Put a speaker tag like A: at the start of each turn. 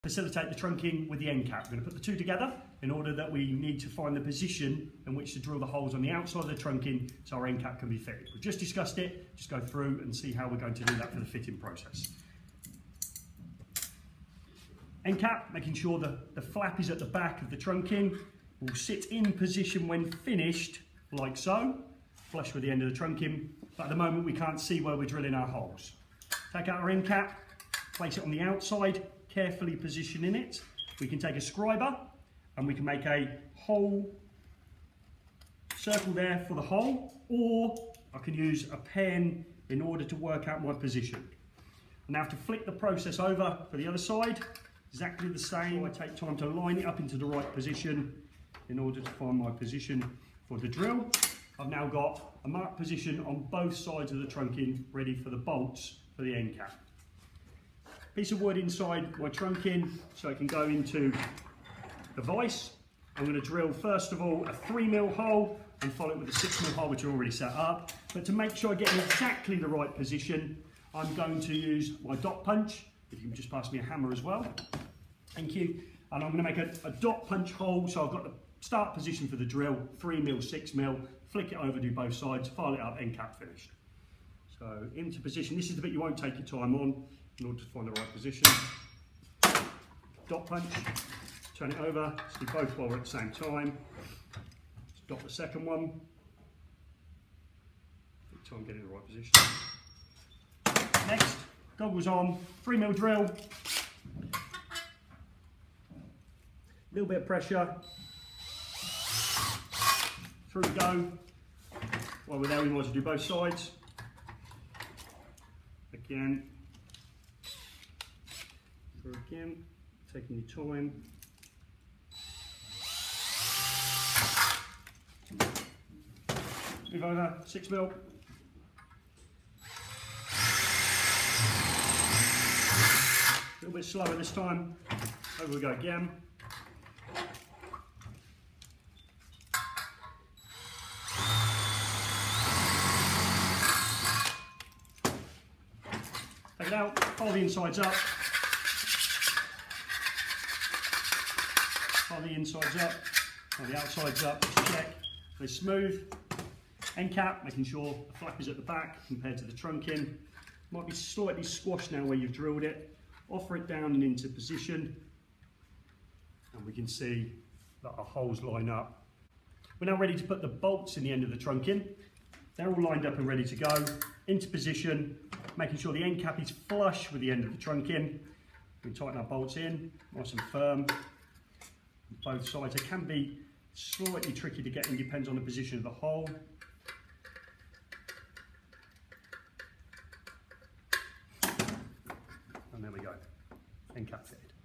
A: facilitate the trunking with the end cap. We're going to put the two together in order that we need to find the position in which to drill the holes on the outside of the trunking so our end cap can be fitted. We've just discussed it, just go through and see how we're going to do that for the fitting process. End cap, making sure that the flap is at the back of the trunking, will sit in position when finished, like so, flush with the end of the trunking, but at the moment we can't see where we're drilling our holes. Take out our end cap, place it on the outside, carefully positioning it. We can take a scriber and we can make a hole circle there for the hole, or I can use a pen in order to work out my position. I now have to flick the process over for the other side, exactly the same. I take time to line it up into the right position in order to find my position for the drill. I've now got a marked position on both sides of the trunking ready for the bolts for the end cap. Piece of wood inside my trunking so it can go into the vise. I'm going to drill first of all a 3mm hole and follow it with a 6mm hole which are already set up. But to make sure I get in exactly the right position, I'm going to use my dot punch. If you can just pass me a hammer as well. Thank you. And I'm going to make a dot punch hole, so I've got the start position for the drill, 3mm, 6mm, flick it over, do both sides, file it up, end cap finished. So into position, this is the bit you won't take your time on in order to find the right position. Dot punch, turn it over, let's do both while we're at the same time. Let's dot the second one. Take time getting in the right position. Next, goggles on, 3mm drill. A little bit of pressure. Through we go. While we're there, we want to do both sides. Again. Through again. Taking your time. Move over, 6mm. A little bit slower this time. Over we go again. Take it out, follow the insides up. Follow the insides up, follow the outsides up, just check. They're smooth. End cap, making sure the flap is at the back compared to the trunking. Might be slightly squashed now where you've drilled it. Offer it down and into position. And we can see that our holes line up. We're now ready to put the bolts in the end of the trunking. They're all lined up and ready to go. Into position, making sure the end cap is flush with the end of the trunking. We tighten our bolts in, nice and firm. Both sides. It can be slightly tricky to get in, depends on the position of the hole. And there we go, end cap fitted.